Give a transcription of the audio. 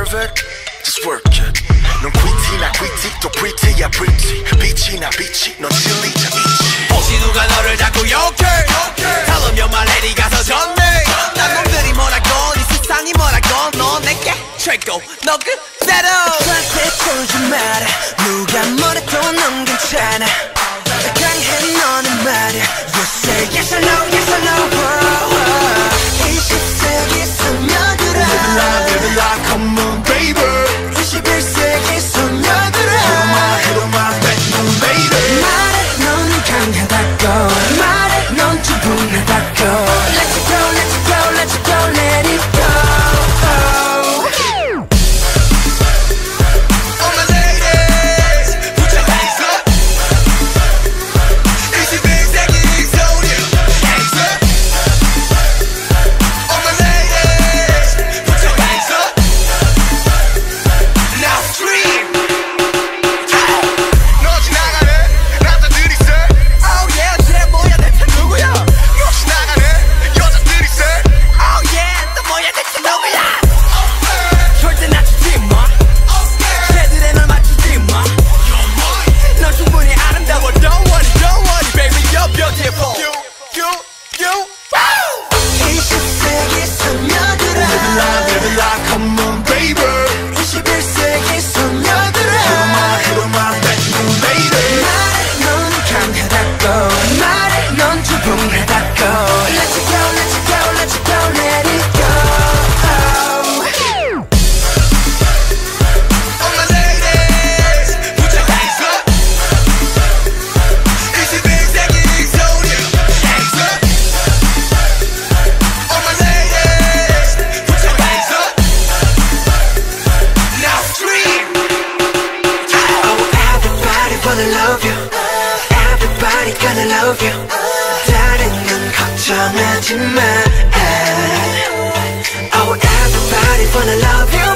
perfect? Just work it. 넌 quitti 나 quitti 또 pretty야 pretty. 빛이 나 빛이 넌 진리자 있지. 혹시 누가 너를 자꾸 욕해 Tell them you're my lady 가서 전해 난 놈들이 뭐라건 이 세상이 뭐라건 넌 내게 최고 너 그대로 저한테 쫄지 마라 누가 뭐래도 넌 괜찮아 강해 너는 말야 You say yes or no yes or no 20세기 소녀들아 Live it like come on baby 21세기 소녀들아 Hit on my back moon baby 말해 넌 강하다고 말해 넌 충분하다고 Let's go let's go let's go let it go All my ladies put your hands up 21세기 소녀 hands up All my ladies put your hands up Now scream 너 지나가네 남자들이 say Oh yeah 쟤 뭐야 대체 누구야 역시 나가네 여자들이 say Oh yeah 또 뭐야 대체 누구야 절대 낮추지 마 쟤들의 널 맞추지 마 넌 충분히 아름다워 Don't worry baby you're beautiful You 20세기 소녀들아 Live it like come on baby 21세기 소녀들아 Hit on my back moon baby 말해 넌 강하다고 말해 넌 충분하다고 Let's go let's go let's go let it go All my ladies put your hands up 21세기 소녀 hands up All my ladies put your hands up Now scream Oh everybody wanna love you Everybody gonna love you 다른 건 걱정하지 마 Oh everybody wanna love you